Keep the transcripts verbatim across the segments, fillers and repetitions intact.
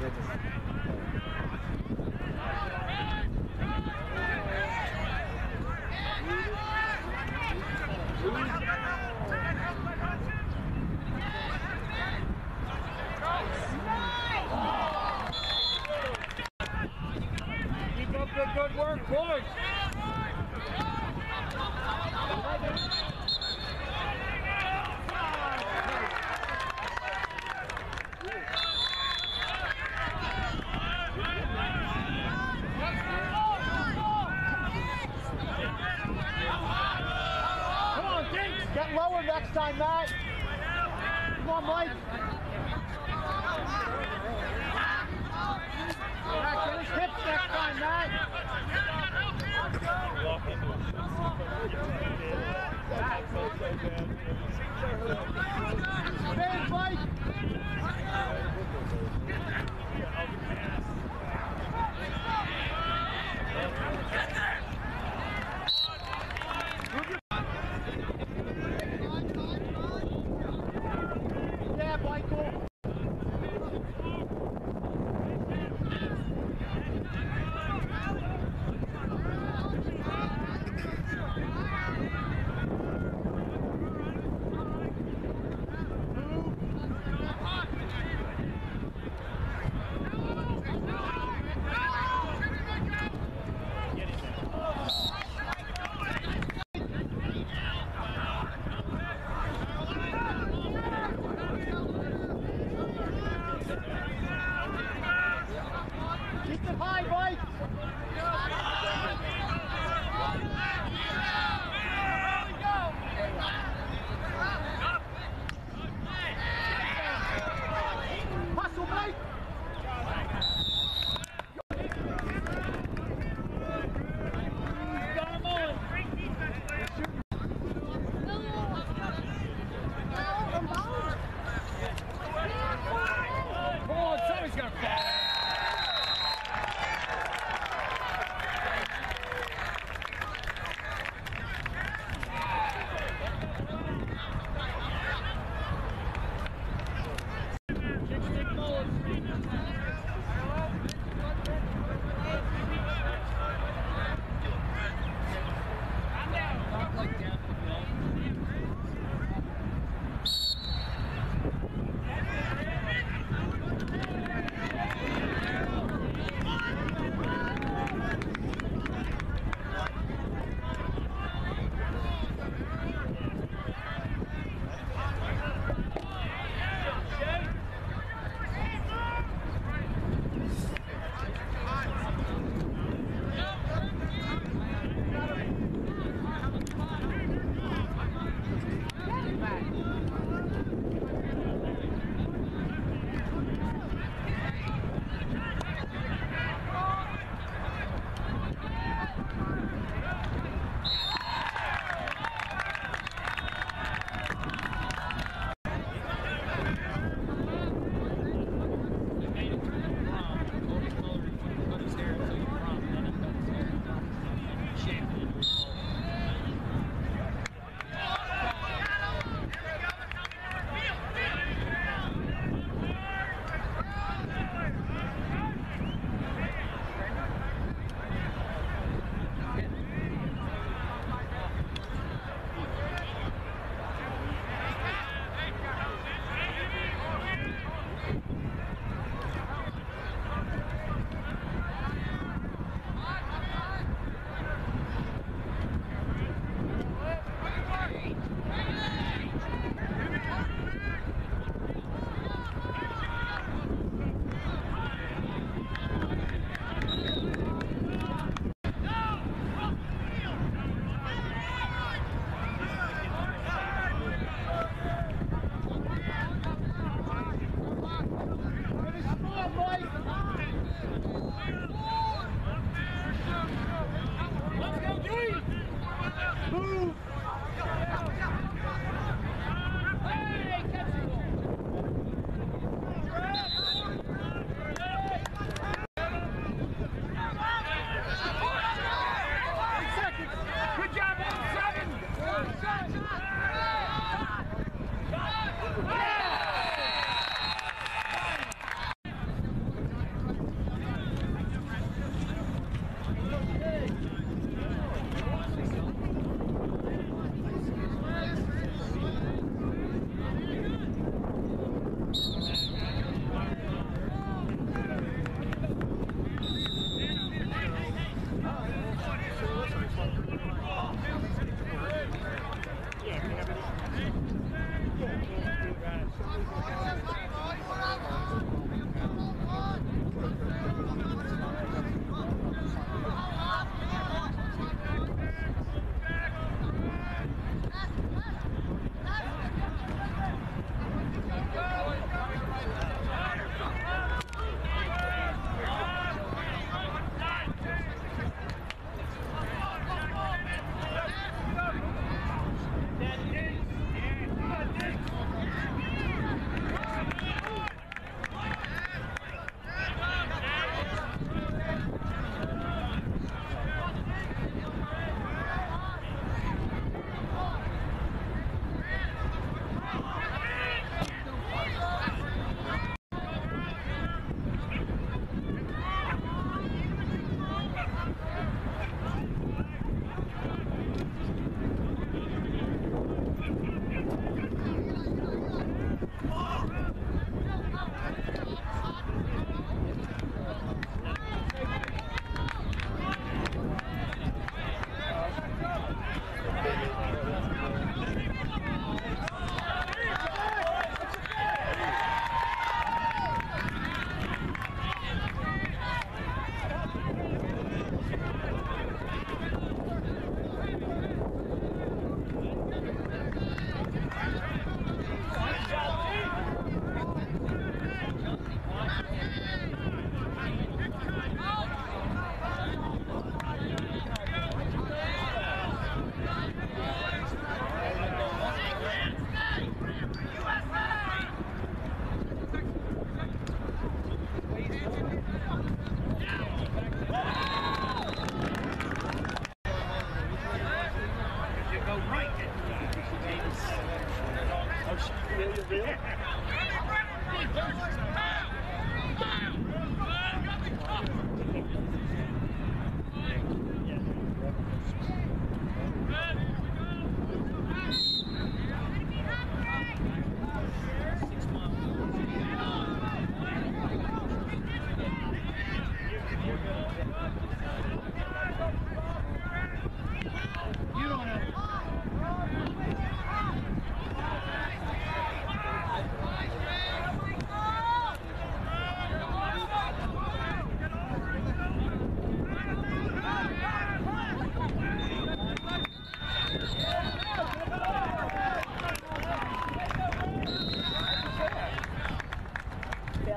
Keep up the good work, boys. Come on, Dinks. Get lower next time, Matt. Come on, Mike. Matt, get his hips next time, Matt. Spin, Mike. Yeah, Mike.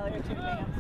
player to advance.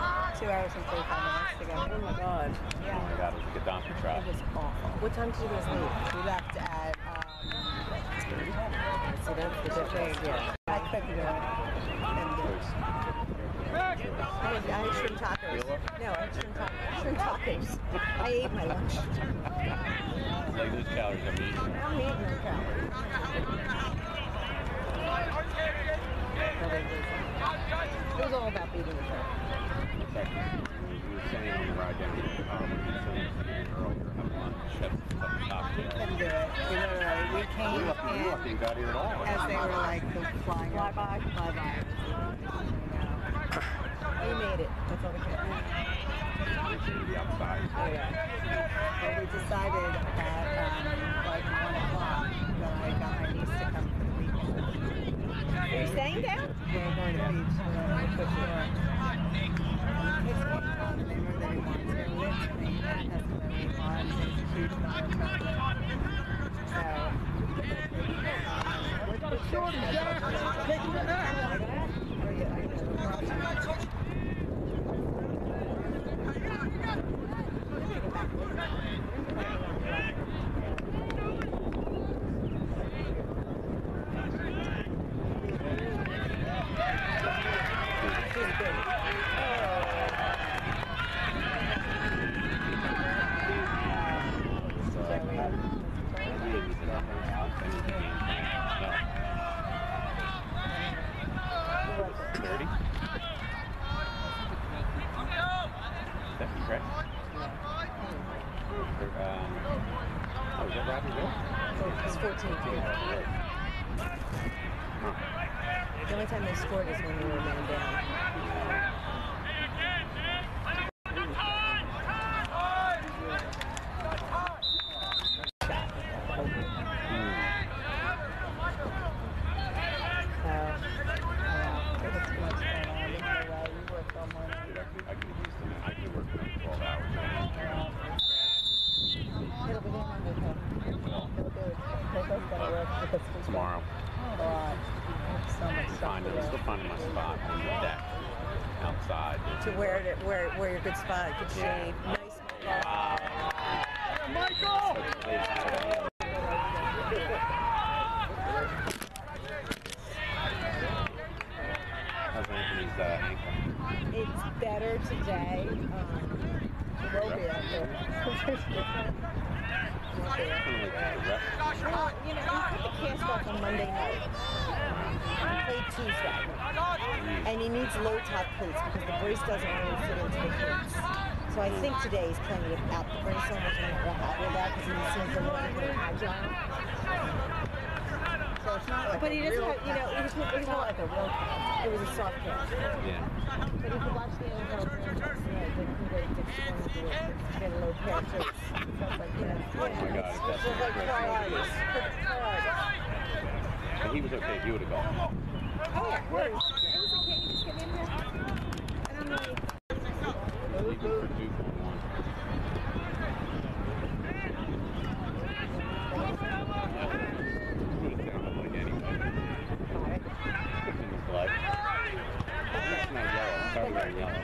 Two hours and forty-five minutes to go. Oh my god. Yeah. Oh my god, it was a Gdansk trap. It was awful. What time did you guys leave? We left at, um, So that's the difference. Yeah. I couldn't do it. Couldn't do it. I had I had shrimp tacos. No, I had shrimp tacos. Shrimp tacos. I ate my lunch. Like those calories I'm eating. I'm eating no calories. It was all about beating the traffic. You were saying on the ride down here, um, when you said earlier, having lunch at the top there. Couldn't do it. We literally, we came You left, you left in and got here at all. as they were like the flying Fly by. Fly by. We made it. That's all we could do. The outside. Oh, yeah. But we decided at um, like one o'clock that I got my niece to come for the weekend. Are you staying down? We're going to the beach. We're going to the shore. And the kids came home and they were there once. They were with me. And that's what they were on. It was a huge amount of chocolate. So, Got a shorty, Jack. Taking the net. oh yeah, I know. The only time they scored is when we were man down. Tomorrow. So much stuff Find to it. do. Still finding my spot on the deck outside. To where it, where where your good spot, good shade, nice. Michael! How's Anthony's uh, ankle? It's better today. Um, it will be after. Well, you know, he put the cast off on Monday night. He played Tuesday. And he needs low top cleats because the brace doesn't really fit into the cleats. So I think today he's playing without the brace on, which I'm not real happy with that because he seems a little bit agile. So it's not like But a he doesn't real have, you know, cast. it's not, It's not like a real cast. It was a soft cast. Yeah. But if you watch the N F L games last night, they can go to Dick's Corner to do it. Get a low cast. So it's stuff like that. Oh my God, It's that's just like great. try artists. Try artists. But he was okay. He would have gone. Oh, yeah, where is he? He was like, can't you just get in here? And I'm like, Even for Duke on one. He would have sounded like anybody. In his blood. It's not yellow. I'm sorry, wearing yellow.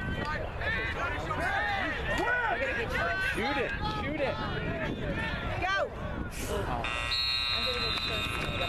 we're gonna get shot. Shoot it! Shoot it! Go! Oh. I'm gonna get shot.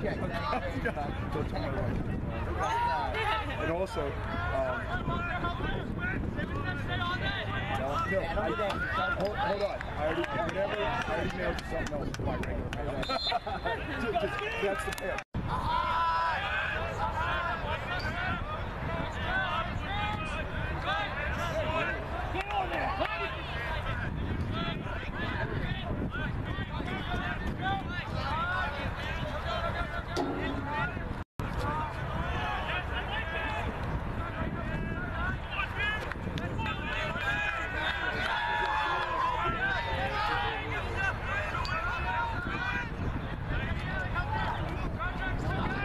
Okay. Don't tell my wife. And also, um, no, no, I, hold, hold on. I already, whenever, I already mailed you something else. My regular. just, just, that's the pair. Come on.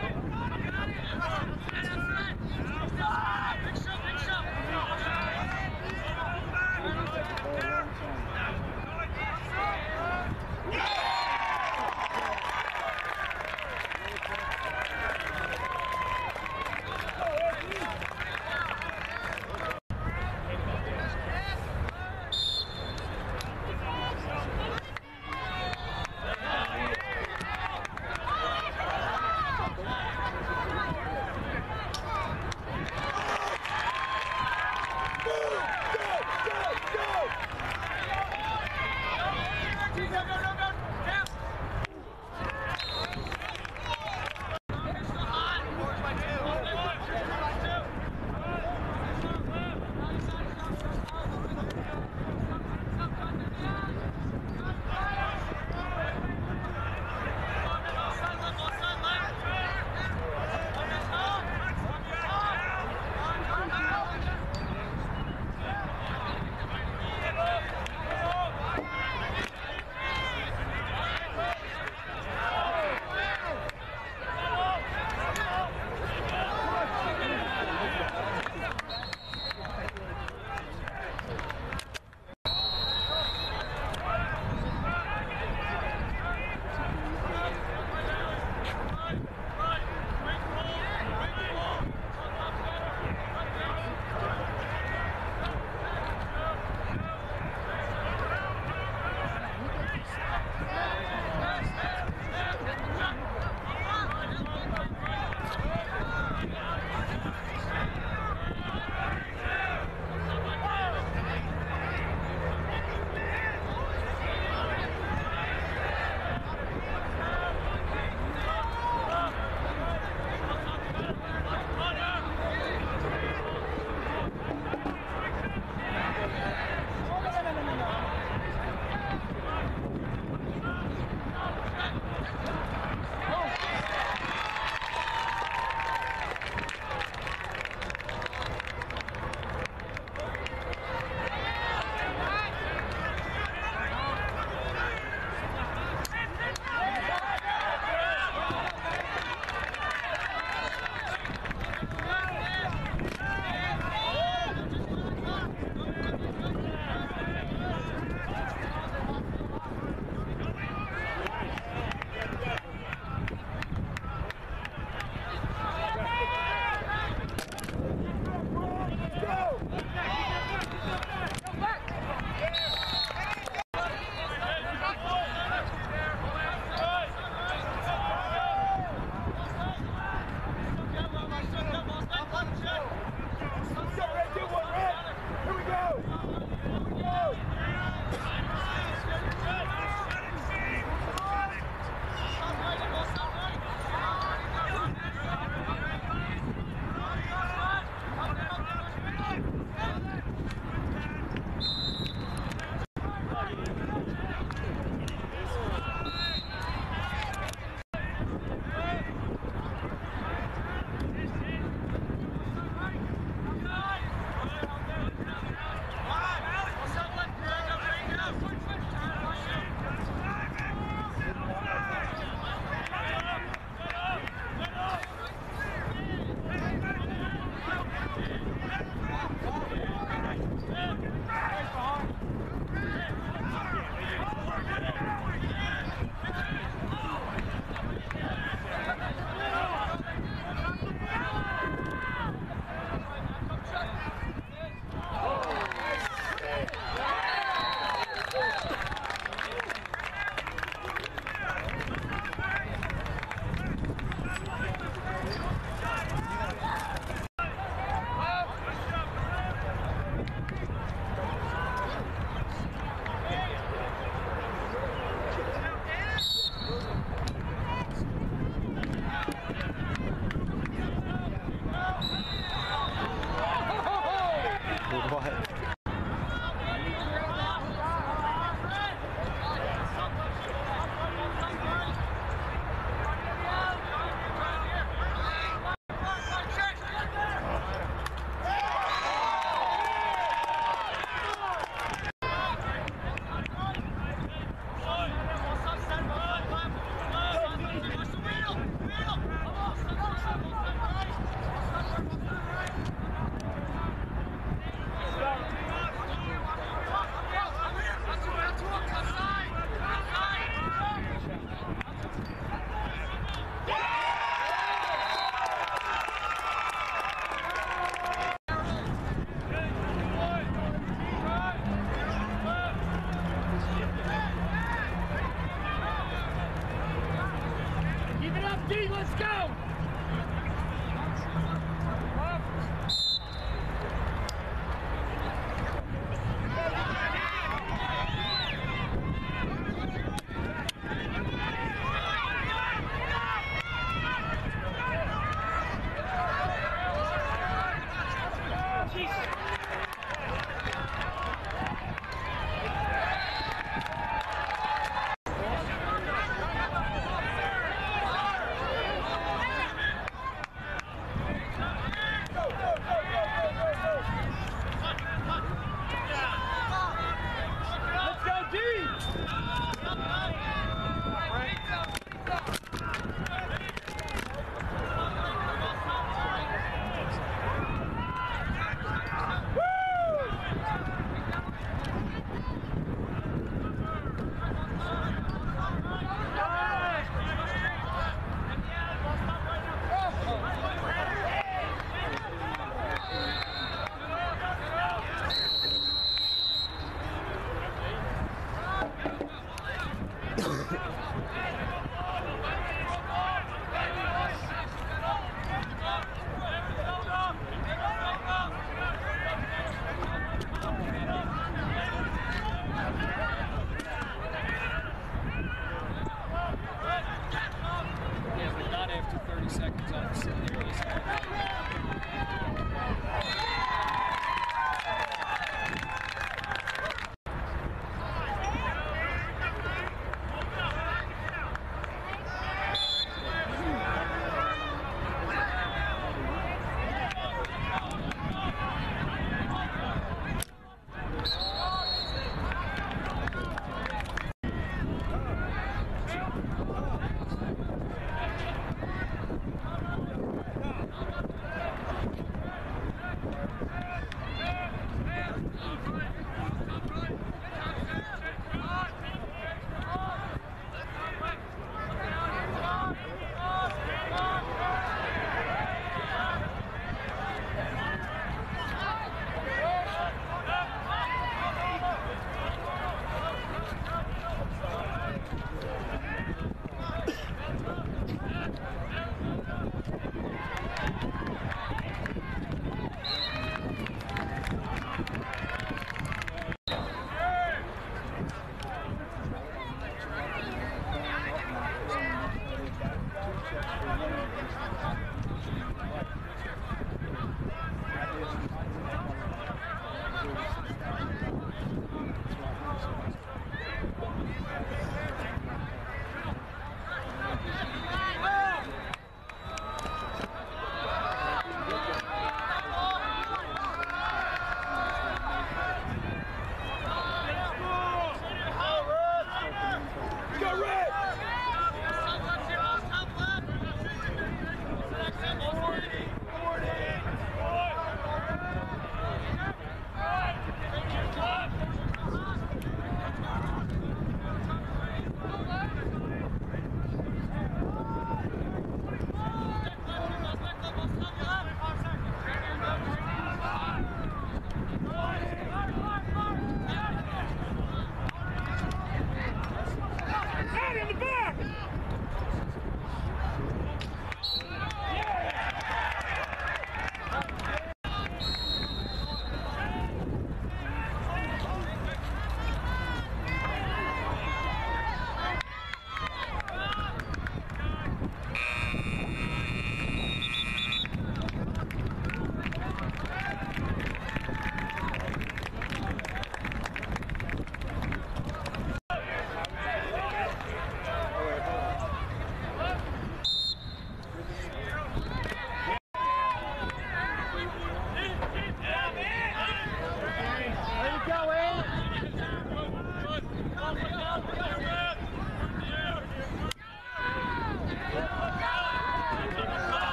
Come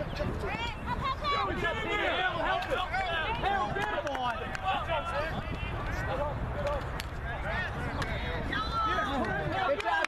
Good job,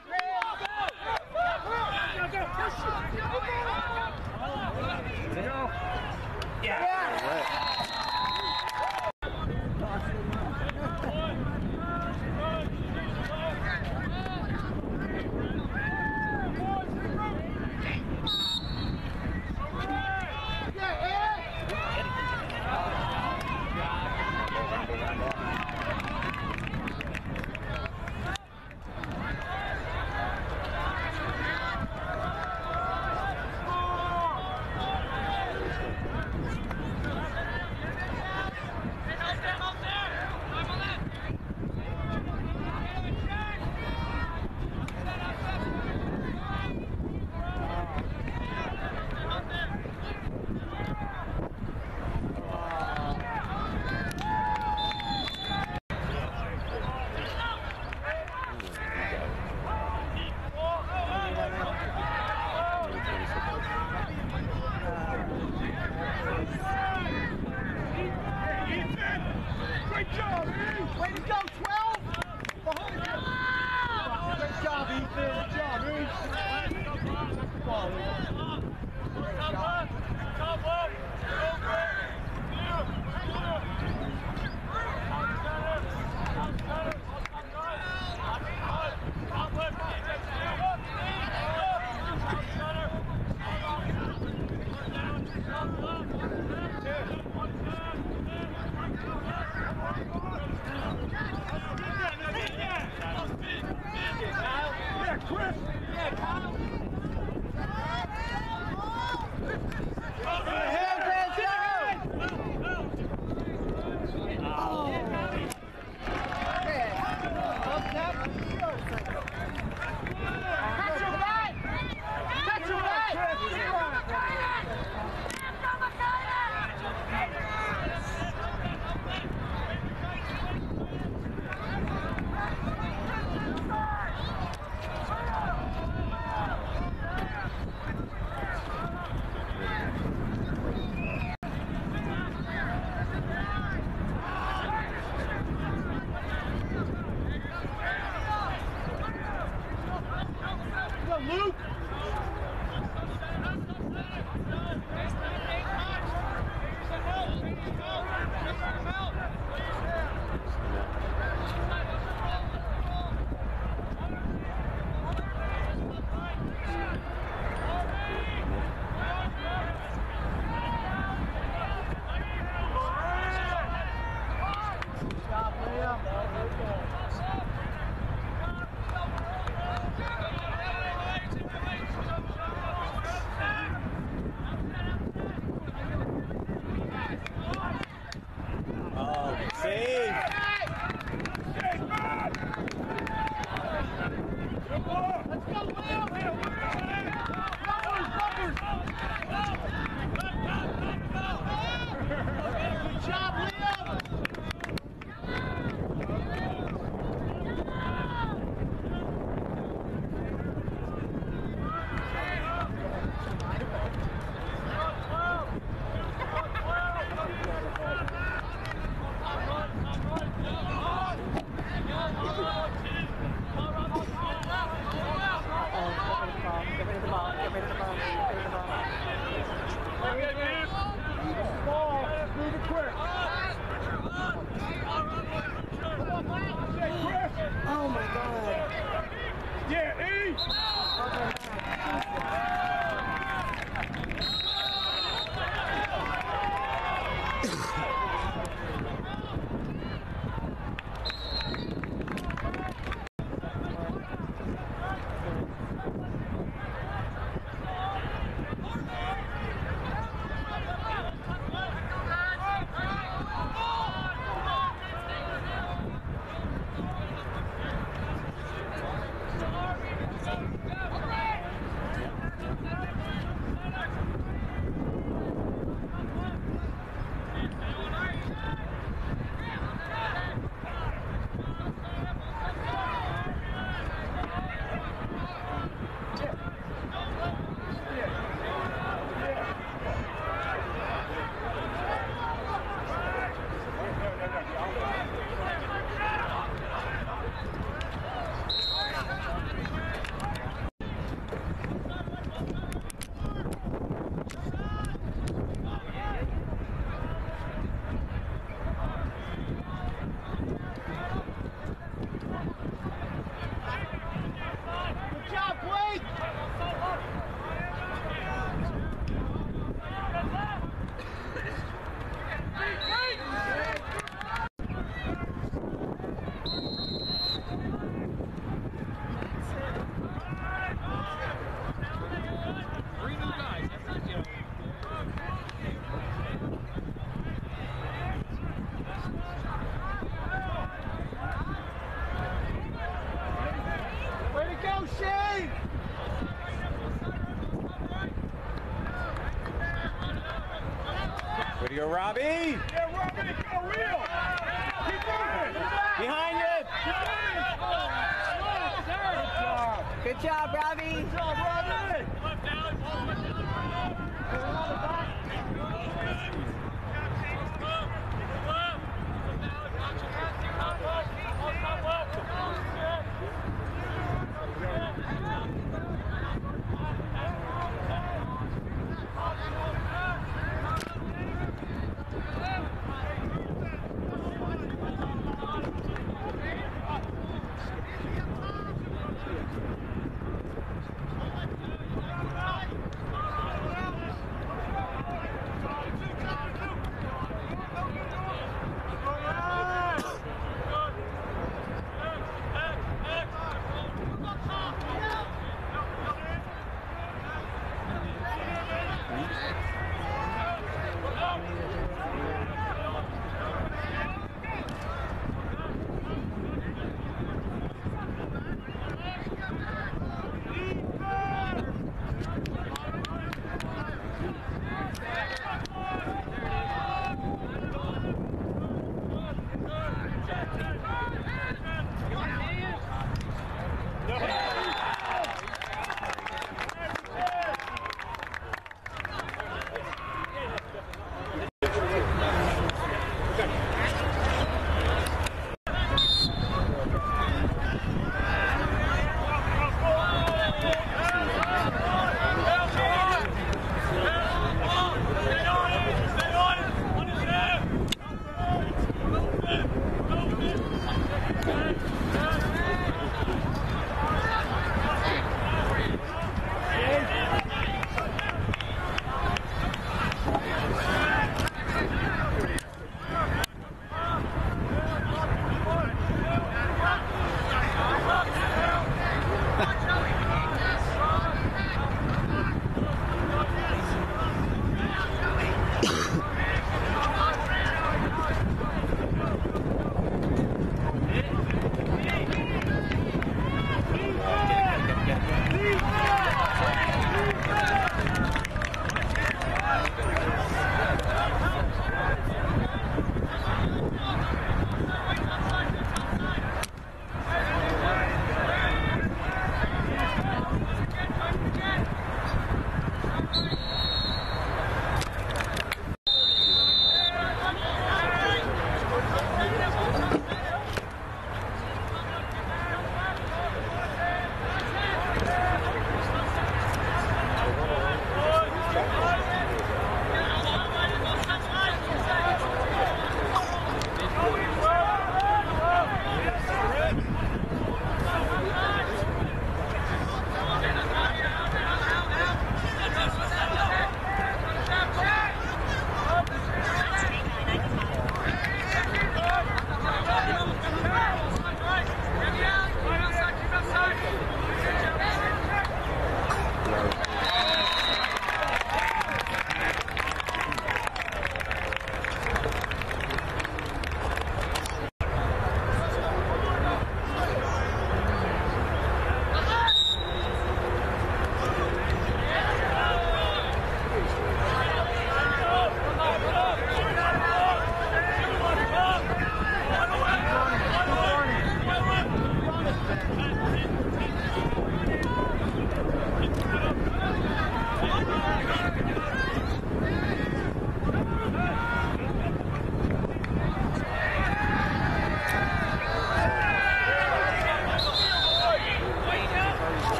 Great job, Ethan! Way to go, twelve! Behind you! Great job, Ethan! Good job, Ethan! Good ball, Ethan. Great job. Yeah, Chris! Yeah, Kyle! Luke! Oh my God. Yeah, E! Sorry. Way to go, Robbie! Yeah, Robbie, go wheel! Keep moving! Behind you! Good job, Robbie. Good job, Robbie!